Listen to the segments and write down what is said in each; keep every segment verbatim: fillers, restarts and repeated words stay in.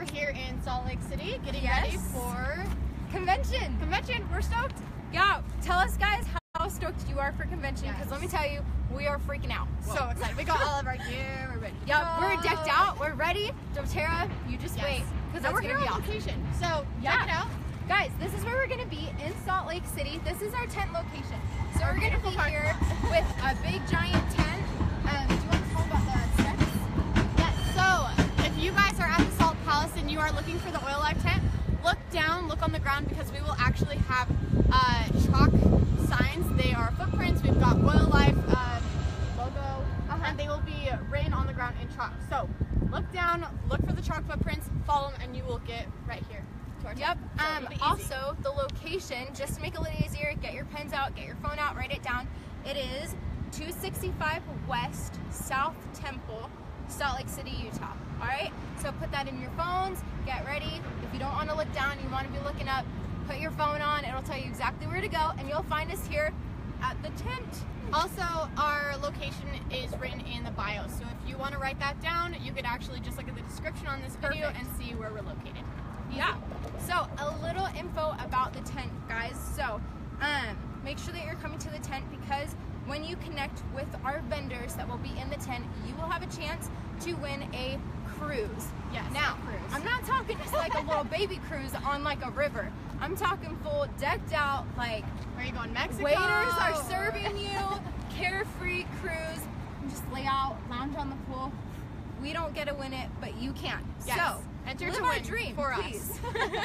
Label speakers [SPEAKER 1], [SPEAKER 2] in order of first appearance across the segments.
[SPEAKER 1] we're here in Salt Lake City getting
[SPEAKER 2] Yes.
[SPEAKER 1] ready for
[SPEAKER 2] Convention.
[SPEAKER 1] convention. We're stoked.
[SPEAKER 2] Yeah, tell us guys how stoked you are for convention, because
[SPEAKER 1] Yes.
[SPEAKER 2] let me tell you, we are freaking out.
[SPEAKER 1] So
[SPEAKER 2] Whoa.
[SPEAKER 1] excited. We got all of our gear. We're ready. to
[SPEAKER 2] Yep,
[SPEAKER 1] go.
[SPEAKER 2] we're decked out, we're ready. doTERRA, you just
[SPEAKER 1] Yes.
[SPEAKER 2] wait, because
[SPEAKER 1] And
[SPEAKER 2] it's
[SPEAKER 1] we're
[SPEAKER 2] gonna
[SPEAKER 1] here
[SPEAKER 2] be
[SPEAKER 1] on
[SPEAKER 2] awesome.
[SPEAKER 1] location. So
[SPEAKER 2] Yeah.
[SPEAKER 1] check it out.
[SPEAKER 2] Guys, this is where we're gonna be in Salt Lake City. This is our tent location. So
[SPEAKER 1] Our
[SPEAKER 2] we're gonna
[SPEAKER 1] beautiful
[SPEAKER 2] be
[SPEAKER 1] parking
[SPEAKER 2] here
[SPEAKER 1] lot.
[SPEAKER 2] with a big giant tent. Um, do you want to tell about the steps?
[SPEAKER 1] Yes. So if you guys are at the Salt Palace and you are looking for the Oil Life tent, look down, look on the ground, because we will actually have uh, chalk signs. They are footprints. We've got Oil Life uh, logo,
[SPEAKER 2] Uh-huh.
[SPEAKER 1] and they will be written on the ground in chalk. So look down, look for the chalk footprints, follow them, and you will get right here to our
[SPEAKER 2] Yep.
[SPEAKER 1] tent. So
[SPEAKER 2] Um,
[SPEAKER 1] it'll be easy.
[SPEAKER 2] also, the location, just to make it a little easier, get your pens out, get your phone out, write it down. It is two sixty-five West South Temple, Salt Lake City, Utah. All right? So put that in your phones, get ready. If you don't want to look down, you want to be looking up, put your phone on. It'll tell you exactly where to go, and you'll find us here at the tent.
[SPEAKER 1] Also, our location is written in the bio, so if you want to write that down, you could actually just look at the description on this video
[SPEAKER 2] Perfect.
[SPEAKER 1] and see where we're located.
[SPEAKER 2] Yeah. So a little info about the tent, guys. So um, make sure that you're coming to the tent, because when you connect with our vendors that will be in the tent, you will have a chance to win a cruise.
[SPEAKER 1] Yes,
[SPEAKER 2] Now,
[SPEAKER 1] a cruise.
[SPEAKER 2] I'm not talking just like a little baby cruise on like a river. I'm talking full decked out, like
[SPEAKER 1] Where are you going? Mexico?
[SPEAKER 2] waiters are serving you, carefree cruise. You just lay out, lounge on the pool. We don't get to win it, but you can.
[SPEAKER 1] Yes.
[SPEAKER 2] So
[SPEAKER 1] Enter
[SPEAKER 2] live
[SPEAKER 1] to
[SPEAKER 2] our
[SPEAKER 1] win
[SPEAKER 2] dream
[SPEAKER 1] for us.
[SPEAKER 2] please.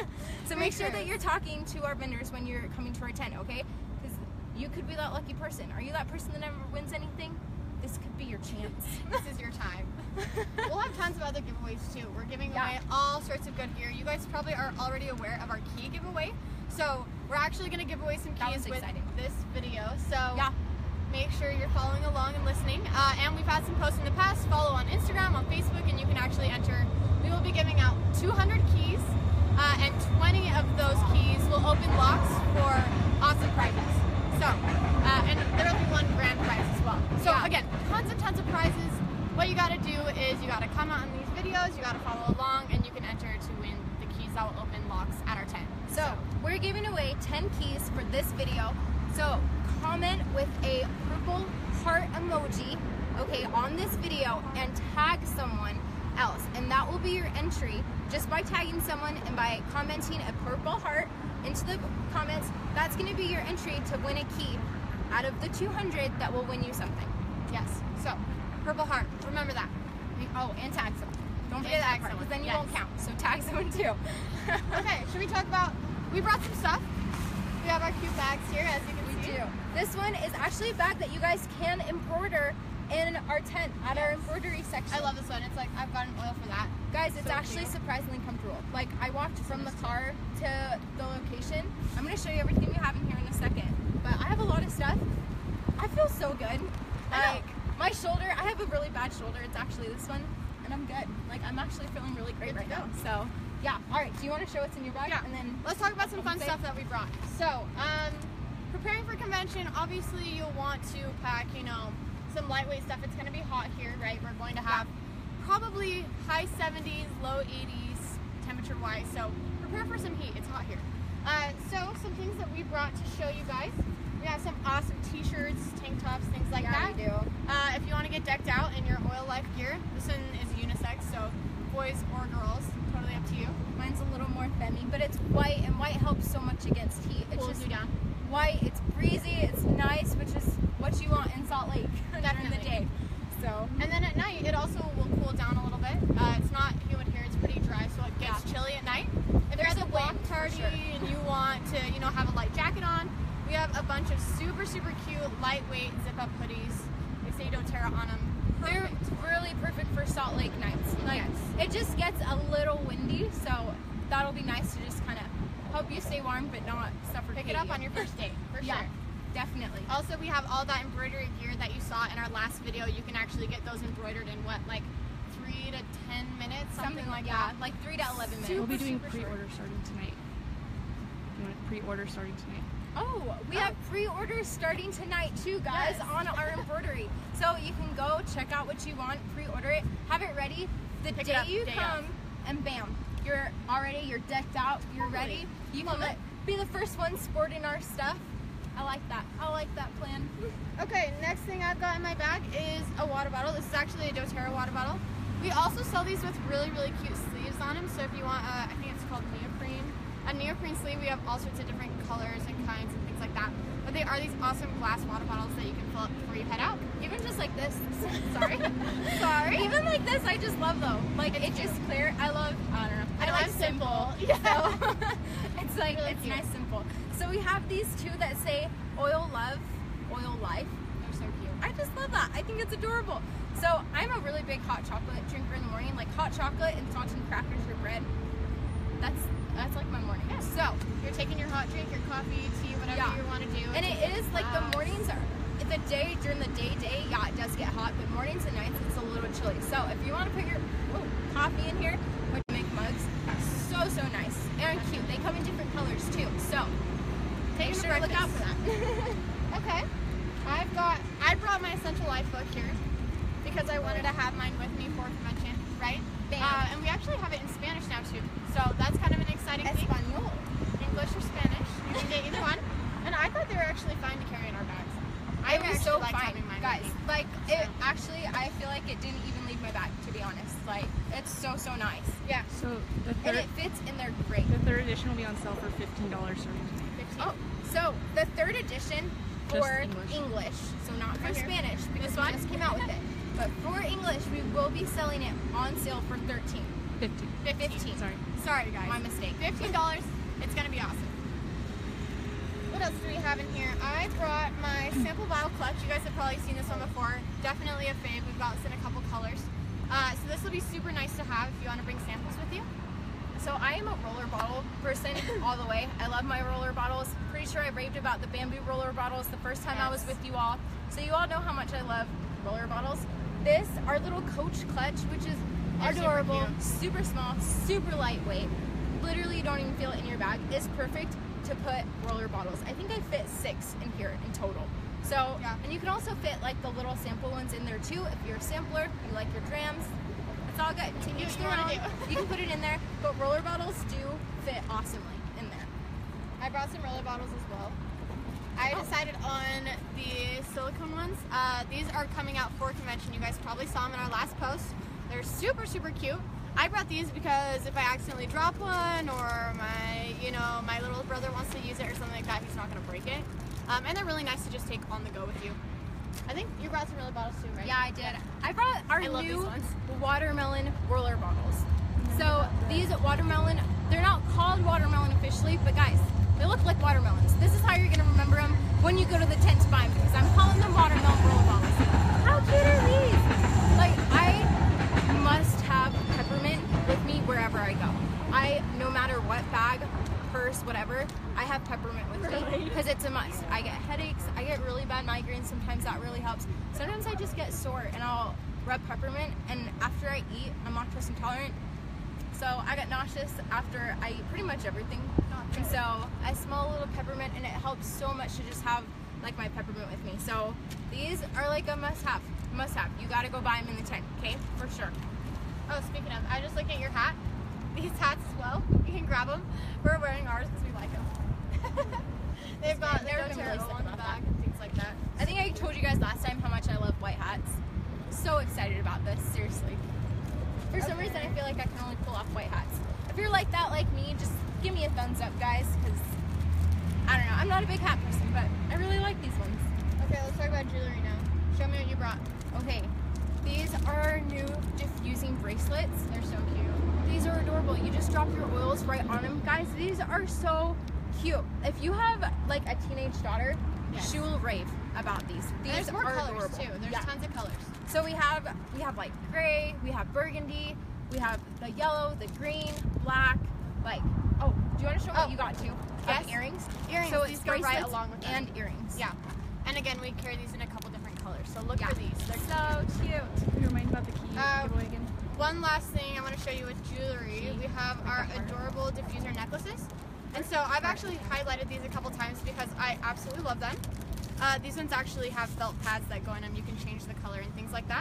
[SPEAKER 2] So
[SPEAKER 1] Free
[SPEAKER 2] make sure that
[SPEAKER 1] cruise.
[SPEAKER 2] you're talking to our vendors when you're coming to our tent, okay? Because you could be that lucky person. Are you that person that never wins anything? This could be your chance.
[SPEAKER 1] This is your time. We'll have tons of other giveaways too. We're giving
[SPEAKER 2] Yeah.
[SPEAKER 1] away all sorts of good gear. You guys probably are already aware of our key giveaway. So we're actually going to give away some
[SPEAKER 2] That
[SPEAKER 1] keys
[SPEAKER 2] was
[SPEAKER 1] with
[SPEAKER 2] exciting.
[SPEAKER 1] this video. So
[SPEAKER 2] Yeah.
[SPEAKER 1] make sure you're following along and listening. Uh, and we've had some posts in the past. Follow on Instagram, on Facebook, and you can actually enter. We will be giving out two hundred keys, uh, and twenty of those keys will open locks for awesome prizes. So, uh, and there will be one grand prize as well. So
[SPEAKER 2] Yeah.
[SPEAKER 1] again, tons and tons of prizes. What you got to do is you got to comment on these videos, you got to follow along, and you can enter to win the keys that will open locks at our tent.
[SPEAKER 2] So we're giving away ten keys for this video. So comment with a purple heart emoji, okay, on this video, and tag someone else, and that will be your entry. Just by tagging someone and by commenting a purple heart into the comments, that's going to be your entry to win a key out of the two hundred that will win you something.
[SPEAKER 1] Yes. So purple heart. Remember that.
[SPEAKER 2] Oh, and tag someone. Don't
[SPEAKER 1] And
[SPEAKER 2] forget that
[SPEAKER 1] tag
[SPEAKER 2] part,
[SPEAKER 1] someone.
[SPEAKER 2] because then you
[SPEAKER 1] Yes.
[SPEAKER 2] won't count. So tag someone too.
[SPEAKER 1] Okay. Should we talk about? We brought some stuff. We have our cute bags here, as you can
[SPEAKER 2] We
[SPEAKER 1] see.
[SPEAKER 2] do. This one is actually a bag that you guys can embroider in our tent at our
[SPEAKER 1] Yes.
[SPEAKER 2] embroidery section.
[SPEAKER 1] I love this one. It's like I've gotten oil for that.
[SPEAKER 2] Guys, it's
[SPEAKER 1] So
[SPEAKER 2] actually
[SPEAKER 1] cute.
[SPEAKER 2] surprisingly comfortable. Like, I walked from the car to the location. I'm going to show you everything we have in here in a second. But I have a lot of stuff. I feel so good.
[SPEAKER 1] I know.
[SPEAKER 2] Like, my shoulder, I have a really bad shoulder. It's actually this one. And I'm good. Like, I'm actually feeling really great
[SPEAKER 1] Good
[SPEAKER 2] right
[SPEAKER 1] to
[SPEAKER 2] now.
[SPEAKER 1] go.
[SPEAKER 2] So, yeah. All right. Do you want to show what's in your bag?
[SPEAKER 1] Yeah.
[SPEAKER 2] And then
[SPEAKER 1] Let's talk about some fun
[SPEAKER 2] Say-
[SPEAKER 1] stuff that we brought. So, um, preparing for convention, obviously you'll want to pack, you know, some lightweight stuff. It's going to be hot here, right? We're going to have probably high seventies, low eighties temperature-wise. So prepare for some heat. It's hot here. Uh, so some things that we brought to show you guys. We have some awesome t-shirts, tank tops, things like
[SPEAKER 2] yeah,
[SPEAKER 1] that.
[SPEAKER 2] we do.
[SPEAKER 1] Uh, if you want to get decked out in your Oil Life gear, this one is unisex, so boys or girls, totally up to you.
[SPEAKER 2] Mine's a little more femmy, but it's white, and white helps so much against heat. It's
[SPEAKER 1] Cools
[SPEAKER 2] just
[SPEAKER 1] you down.
[SPEAKER 2] white, it's breezy, it's nice, which is what you want in Salt Lake during the
[SPEAKER 1] Definitely.
[SPEAKER 2] day. So,
[SPEAKER 1] And then at night, it also will cool down a little bit. Uh, it's not humid here; it's pretty dry, so it gets
[SPEAKER 2] Yeah.
[SPEAKER 1] chilly at night. If
[SPEAKER 2] There's
[SPEAKER 1] you're at
[SPEAKER 2] a
[SPEAKER 1] the block
[SPEAKER 2] wind, for
[SPEAKER 1] party
[SPEAKER 2] sure.
[SPEAKER 1] and you want to, you know, have a light jacket on, we have a bunch of super, super cute, lightweight zip-up hoodies. They say doTERRA on them.
[SPEAKER 2] they're really perfect for Salt Lake nights. Like,
[SPEAKER 1] Yes.
[SPEAKER 2] it just gets a little windy, so that'll be nice to just kind of help you stay warm, but not suffocate
[SPEAKER 1] Pick it up
[SPEAKER 2] you.
[SPEAKER 1] on your first date, for
[SPEAKER 2] Yeah,
[SPEAKER 1] sure.
[SPEAKER 2] definitely.
[SPEAKER 1] Also, we have all that embroidery gear that you saw in our last video. You can actually get those embroidered in what, like three to ten minutes, something,
[SPEAKER 2] Something like
[SPEAKER 1] that.
[SPEAKER 2] that, like three to eleven minutes.
[SPEAKER 1] Super,
[SPEAKER 3] We'll be doing
[SPEAKER 1] super short.
[SPEAKER 3] pre-order starting tonight. You want to pre-order starting tonight?
[SPEAKER 2] Oh, we have pre-orders starting tonight too, guys,
[SPEAKER 1] Yes.
[SPEAKER 2] on our embroidery. So you can go check out what you want, pre-order it, have it ready the
[SPEAKER 1] Pick it
[SPEAKER 2] day
[SPEAKER 1] up,
[SPEAKER 2] you
[SPEAKER 1] day
[SPEAKER 2] come, and bam, you're already, you're decked out, you're ready. You can let, be the first one sporting our stuff. I like that. I like that plan.
[SPEAKER 1] Okay, next thing I've got in my bag is a water bottle. This is actually a doTERRA water bottle. We also sell these with really, really cute sleeves on them. So if you want, uh, I think it's called neoprene, a neoprene sleeve, we have all sorts of different colors and kinds and things like that. But they are these awesome glass water bottles that you can fill up before you head out.
[SPEAKER 2] Even just like this.
[SPEAKER 1] Sorry. Sorry.
[SPEAKER 2] Even like this, I just love though. Like it's, it's just clear. I love, I don't know. I,
[SPEAKER 1] I
[SPEAKER 2] like
[SPEAKER 1] love
[SPEAKER 2] simple.
[SPEAKER 1] simple. Yeah.
[SPEAKER 2] So it's like,
[SPEAKER 1] Really
[SPEAKER 2] it's
[SPEAKER 1] cute.
[SPEAKER 2] nice simple. So we have these two that say oil love, oil life.
[SPEAKER 1] They're so cute.
[SPEAKER 2] I just love that. I think it's adorable. So I'm a really big hot chocolate drinker in the morning. Like hot chocolate and saltine crackers or bread. That's that's like my morning.
[SPEAKER 1] Yeah.
[SPEAKER 2] So
[SPEAKER 1] You're taking your hot drink, your coffee, tea, whatever
[SPEAKER 2] Yeah.
[SPEAKER 1] you want to do.
[SPEAKER 2] and it is like the
[SPEAKER 1] Relax.
[SPEAKER 2] mornings are the day during the day day. Yeah, it does get hot, but mornings and nights it's a little chilly. So if you want to put your oh, coffee in here, which make mugs, so so nice and cute. They come in different colors too. So make
[SPEAKER 1] Take
[SPEAKER 2] sure to look out for that.
[SPEAKER 1] Okay. I've got, I brought my Essential Life book here because I wanted to have mine with me for convention, right?
[SPEAKER 2] Bam.
[SPEAKER 1] Uh, and we actually have it in Spanish now too. So that's kind of an exciting thing.
[SPEAKER 2] Espanol.
[SPEAKER 1] English or Spanish. You can get either one. And I thought they were actually fine to carry in our bags. I
[SPEAKER 2] It was
[SPEAKER 1] actually
[SPEAKER 2] so
[SPEAKER 1] liked
[SPEAKER 2] fine,
[SPEAKER 1] having mine
[SPEAKER 2] guys.
[SPEAKER 1] with me.
[SPEAKER 2] Like it
[SPEAKER 1] So.
[SPEAKER 2] actually, I feel like it didn't even leave my bag. To be honest, like it's so so nice,
[SPEAKER 1] Yeah.
[SPEAKER 3] So the
[SPEAKER 2] and
[SPEAKER 3] third,
[SPEAKER 2] it fits in there great.
[SPEAKER 3] the third edition will be on sale for fifteen dollars starting today.
[SPEAKER 1] fifteen.
[SPEAKER 2] Oh, so the third edition
[SPEAKER 3] Just
[SPEAKER 2] for
[SPEAKER 3] English.
[SPEAKER 2] English. So not for
[SPEAKER 1] Right here.
[SPEAKER 2] Spanish because
[SPEAKER 1] This
[SPEAKER 2] we
[SPEAKER 1] one?
[SPEAKER 2] just came out with it. But for English, we will be selling it on sale for thirteen.
[SPEAKER 3] Fifteen.
[SPEAKER 2] fifteen.
[SPEAKER 3] Sorry.
[SPEAKER 1] Sorry guys.
[SPEAKER 2] My mistake.
[SPEAKER 1] fifteen dollars. It's going to be awesome. What else do we have in here? I brought my sample bottle clutch. You guys have probably seen this one before. Definitely a fave. We've got this in a couple colors. Uh, so this will be super nice to have if you want to bring samples with you.
[SPEAKER 2] So I am a roller bottle person all the way. I love my roller bottles. Pretty sure I raved about the bamboo roller bottles the first time I was
[SPEAKER 1] Yes.
[SPEAKER 2] with you all. So you all know how much I love roller bottles. This, our little Coach clutch, which is
[SPEAKER 1] They're super
[SPEAKER 2] adorable,
[SPEAKER 1] cute.
[SPEAKER 2] super small, super lightweight. Literally you don't even feel it in your bag. It's perfect to put roller bottles. I think I fit six in here in total. So,
[SPEAKER 1] Yeah.
[SPEAKER 2] and you can also fit like the little sample ones in there too. If you're a sampler, you like your drams, it's all good.
[SPEAKER 1] can do
[SPEAKER 2] Each
[SPEAKER 1] what you
[SPEAKER 2] their
[SPEAKER 1] wanna
[SPEAKER 2] own.
[SPEAKER 1] do.
[SPEAKER 2] You can put it in there, but roller bottles do fit awesomely in there.
[SPEAKER 1] I brought some roller bottles as well. I
[SPEAKER 2] Oh.
[SPEAKER 1] decided on the silicone ones. Uh, these are coming out for convention. You guys probably saw them in our last post. They're super, super cute. I brought these because if I accidentally drop one or my, you know, my little brother wants to use it or something like that, he's not going to break it. Um, and they're really nice to just take on the go with you. I think you brought some roller bottles too, right?
[SPEAKER 2] Yeah, I did. I brought our
[SPEAKER 1] I love
[SPEAKER 2] new
[SPEAKER 1] these ones.
[SPEAKER 2] watermelon roller bottles. So these watermelon, they're not called watermelon officially, but guys, they look like watermelons. This is how you're gonna remember them when you go to the tent to buy them because I'm calling them watermelon roller bottles. How cute are these? Like I must have peppermint with me wherever I go. I, no matter what bag, purse, whatever, I have peppermint with me because it's a must. I get headaches, I get really bad migraines, sometimes that really helps. Sometimes I just get sore and I'll rub peppermint, and after I eat, I'm lactose intolerant, so I get nauseous after I eat pretty much everything. And so I smell a little peppermint and it helps so much to just have like my peppermint with me. So these are like a must have, must have. You gotta go buy them in the tent, okay? For sure.
[SPEAKER 1] Oh, speaking of, I just looked at your hat. These hats as well. You can grab them. We're wearing ours because we like them. They've got
[SPEAKER 2] Never
[SPEAKER 1] the
[SPEAKER 2] been really
[SPEAKER 1] doTERRA
[SPEAKER 2] sick
[SPEAKER 1] on the
[SPEAKER 2] about
[SPEAKER 1] back and things like that.
[SPEAKER 2] I think I told you guys last time how much I love white hats. So excited about this, seriously. For some
[SPEAKER 1] Okay.
[SPEAKER 2] reason, I feel like I can only pull off white hats. If you're like that, like me, just give me a thumbs up, guys, because I don't know. I'm not a big hat person, but I really like these ones.
[SPEAKER 1] Okay, let's talk about jewelry now. Show me what you brought.
[SPEAKER 2] Okay, these are our new diffusing bracelets.
[SPEAKER 1] They're so cute.
[SPEAKER 2] These are adorable. You just drop your oils right on them. Guys, these are so cute. If you have like a teenage daughter,
[SPEAKER 1] Yes.
[SPEAKER 2] she will rave about these. These
[SPEAKER 1] There's more
[SPEAKER 2] are
[SPEAKER 1] colors
[SPEAKER 2] adorable.
[SPEAKER 1] too. There's
[SPEAKER 2] Yeah.
[SPEAKER 1] tons of colors.
[SPEAKER 2] So we have we have like gray, we have burgundy, we have the yellow, the green, black, like oh, do you want to show
[SPEAKER 1] Oh,
[SPEAKER 2] what you got too?
[SPEAKER 1] yes.
[SPEAKER 2] Of earrings.
[SPEAKER 1] Earrings.
[SPEAKER 2] So
[SPEAKER 1] these
[SPEAKER 2] it's
[SPEAKER 1] go right
[SPEAKER 2] bracelets
[SPEAKER 1] along with them.
[SPEAKER 2] and earrings.
[SPEAKER 1] Yeah. And again, we carry these in a couple different colors. So look
[SPEAKER 2] Yeah.
[SPEAKER 1] for these. They're
[SPEAKER 2] So cute.
[SPEAKER 3] Can you remind about the key
[SPEAKER 1] Um,
[SPEAKER 3] giveaway again?
[SPEAKER 1] One last thing I want to show you with jewelry. We have our adorable diffuser necklaces. And so I've actually highlighted these a couple times because I absolutely love them. Uh, these ones actually have felt pads that go in them. You can change the color and things like that.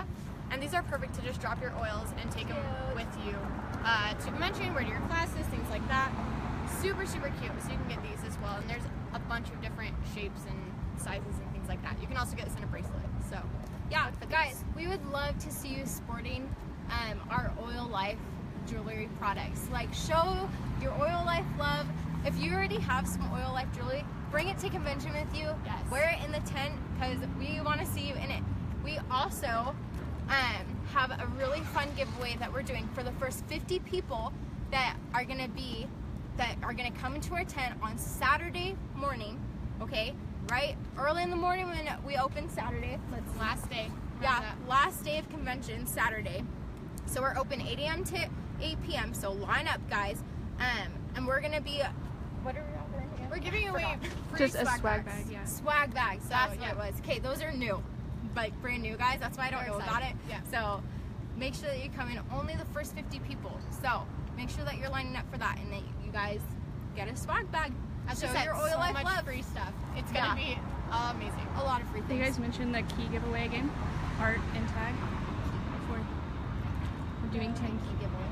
[SPEAKER 1] And these are perfect to just drop your oils and take them
[SPEAKER 2] Cute.
[SPEAKER 1] with you uh, to convention, wear to your classes, things like that. Super, super cute. So you can get these as well. And there's a bunch of different shapes and sizes and things like that. You can also get this in a bracelet. So
[SPEAKER 2] Yeah, guys, we would love to see you sporting um, our Oil Life jewelry products. Like, show your Oil Life love. If you already have some Oil Life jewelry, bring it to convention with you.
[SPEAKER 1] Yes.
[SPEAKER 2] Wear it in the tent because we want to see you in it. We also um, have a really fun giveaway that we're doing for the first fifty people that are going to be, that are going to come into our tent on Saturday morning, okay? Right? Early in the morning when we open Saturday. Let's
[SPEAKER 1] last day.
[SPEAKER 2] Yeah, last day of convention, Saturday. So we're open eight A M to eight P M So line up, guys. Um, and we're gonna be. What are we offering again?
[SPEAKER 1] We're giving away free
[SPEAKER 3] Just a
[SPEAKER 1] swag
[SPEAKER 3] swag
[SPEAKER 1] bags.
[SPEAKER 3] bag, yeah.
[SPEAKER 2] Swag bags.
[SPEAKER 1] So,
[SPEAKER 2] That's
[SPEAKER 1] yeah.
[SPEAKER 2] what it was. Okay, those are new, like brand new, guys. That's why I don't
[SPEAKER 1] We're
[SPEAKER 2] know
[SPEAKER 1] excited.
[SPEAKER 2] about it.
[SPEAKER 1] Yeah.
[SPEAKER 2] So make sure that you come in. Only the first fifty people. So make sure that you're lining up for that, and that you guys get a swag bag.
[SPEAKER 1] As
[SPEAKER 2] Show
[SPEAKER 1] I said,
[SPEAKER 2] your Oil
[SPEAKER 1] so
[SPEAKER 2] Life
[SPEAKER 1] much
[SPEAKER 2] love.
[SPEAKER 1] free stuff. It's gonna
[SPEAKER 2] Yeah.
[SPEAKER 1] be amazing.
[SPEAKER 2] A lot of free
[SPEAKER 3] You
[SPEAKER 2] things.
[SPEAKER 3] guys mentioned the key giveaway again, art and tag. Before we're doing ten.
[SPEAKER 2] Key giveaway.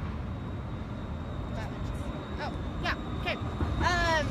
[SPEAKER 1] That much. Oh, yeah, okay. Um,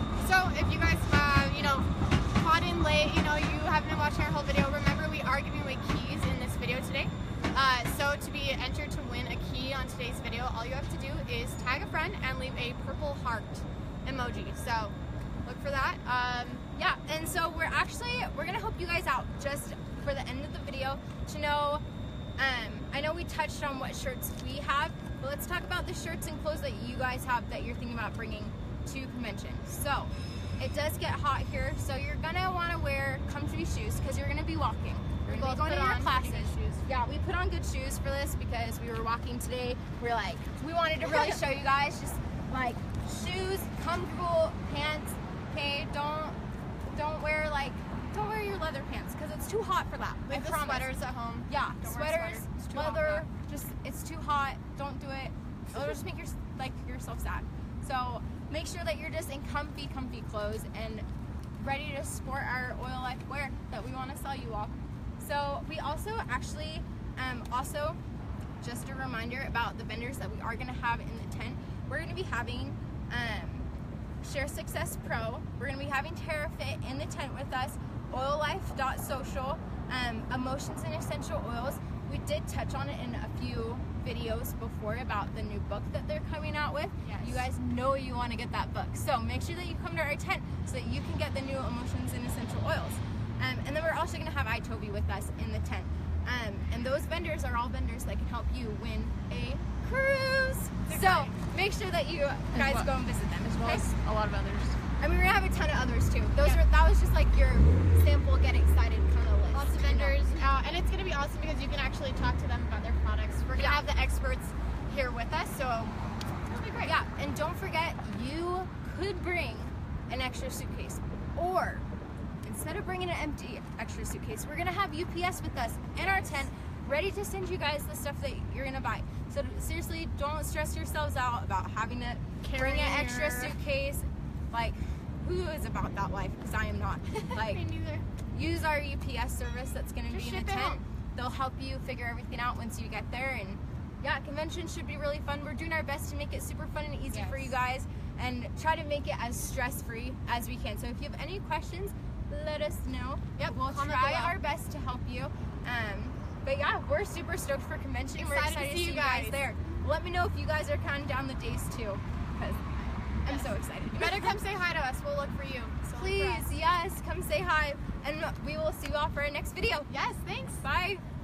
[SPEAKER 1] so if you guys have, you know, caught in late, you know, you haven't been watching our whole video, remember we are giving away keys in this video today. Uh, so to be entered to win a key on today's video, all you have to do is tag a friend and leave a purple heart emoji. So look for that. Um,
[SPEAKER 2] Yeah, and so we're actually, we're gonna help you guys out just for the end of the video to know, um, I know we touched on what shirts we have, but let's talk about the shirts and clothes that you guys have that you're thinking about bringing to convention. So, it does get hot here, so you're gonna wanna wear comfy shoes because you're gonna be walking. You're
[SPEAKER 1] We
[SPEAKER 2] gonna
[SPEAKER 1] both
[SPEAKER 2] be going
[SPEAKER 1] put
[SPEAKER 2] to your
[SPEAKER 1] on
[SPEAKER 2] classes.
[SPEAKER 1] pretty good shoes.
[SPEAKER 2] Yeah, we put on good shoes for this because we were walking today. We're like, we wanted to really show you guys just like shoes, comfortable pants. Okay, don't don't wear like don't wear your leather pants because it's too hot for that. I
[SPEAKER 1] leave the
[SPEAKER 2] promise.
[SPEAKER 1] sweaters at home.
[SPEAKER 2] Yeah,
[SPEAKER 1] Don't wear a
[SPEAKER 2] sweaters,
[SPEAKER 1] sweater. It's too hot for
[SPEAKER 2] leather.
[SPEAKER 1] that.
[SPEAKER 2] Just it's too hot. Don't do it. It'll just make your like yourself sad. So make sure that you're just in comfy, comfy clothes and ready to sport our Oil Life wear that we want to sell you all. So we also actually, um, also just a reminder about the vendors that we are going to have in the tent. We're going to be having um, Share Success Pro. We're going to be having TerraFit in the tent with us. Oil Life dot social, um, Emotions and Essential Oils. We did touch on it in a few videos before about the new book that they're coming out with.
[SPEAKER 1] Yes.
[SPEAKER 2] You guys know you want to get that book. So make sure that you come to our tent so that you can get the new Emotions and Essential Oils. Um, and then we're also going to have iToby with us in the tent. Um, and those vendors are all vendors that can help you win a cruise.
[SPEAKER 1] It's
[SPEAKER 2] So
[SPEAKER 1] exciting.
[SPEAKER 2] make sure that you guys
[SPEAKER 3] well-
[SPEAKER 2] go and visit them.
[SPEAKER 3] As well
[SPEAKER 2] okay?
[SPEAKER 3] as a lot of others.
[SPEAKER 2] I mean, we're going to have a ton of others too. Those
[SPEAKER 1] Yeah.
[SPEAKER 2] were That was just like your sample get excited kind of list.
[SPEAKER 1] Lots of
[SPEAKER 2] you know?
[SPEAKER 1] vendors, uh, and it's going to be awesome because you can actually talk to them about their products. We're going to
[SPEAKER 2] Yeah.
[SPEAKER 1] have the experts here with us, so it'll be great.
[SPEAKER 2] Yeah, and don't forget, you could bring an extra suitcase. Or, instead of bringing an empty extra suitcase, we're going to have U P S with us in our tent, ready to send you guys the stuff that you're going to buy. So seriously, don't stress yourselves out about having to bring an extra
[SPEAKER 1] Carrier.
[SPEAKER 2] suitcase. Like, who is about that life? Because I am not. Like,
[SPEAKER 1] Me neither.
[SPEAKER 2] use our U P S service that's going to
[SPEAKER 1] Just
[SPEAKER 2] be in
[SPEAKER 1] ship
[SPEAKER 2] the
[SPEAKER 1] it
[SPEAKER 2] tent.
[SPEAKER 1] home.
[SPEAKER 2] They'll help you figure everything out once you get there. And yeah, convention should be really fun. We're doing our best to make it super fun and easy for
[SPEAKER 1] Yes.
[SPEAKER 2] you guys and try to make it as stress-free as we can. So if you have any questions, let us know.
[SPEAKER 1] Yep,
[SPEAKER 2] We'll
[SPEAKER 1] comment
[SPEAKER 2] try
[SPEAKER 1] below.
[SPEAKER 2] our best to help you. Um, but yeah, we're super stoked for convention. We're
[SPEAKER 1] Excited to
[SPEAKER 2] excited to
[SPEAKER 1] see
[SPEAKER 2] see
[SPEAKER 1] you
[SPEAKER 2] you guys
[SPEAKER 1] guys.
[SPEAKER 2] there. Let me know if you guys are counting down the days too, because I'm
[SPEAKER 1] Yes.
[SPEAKER 2] so excited.
[SPEAKER 1] You better come say hi to us. We'll look for you. So look for
[SPEAKER 2] Please,
[SPEAKER 1] us.
[SPEAKER 2] yes, come say hi, and we will see you all for our next video.
[SPEAKER 1] Yes, thanks.
[SPEAKER 2] Bye.